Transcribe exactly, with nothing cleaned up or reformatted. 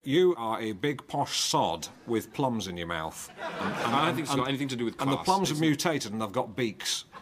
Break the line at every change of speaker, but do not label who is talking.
You are a big posh sod with plums in your mouth. And, and,
I don't think it's
and,
got anything to do with class.
And the plums have
isn't it?
mutated and they've got beaks.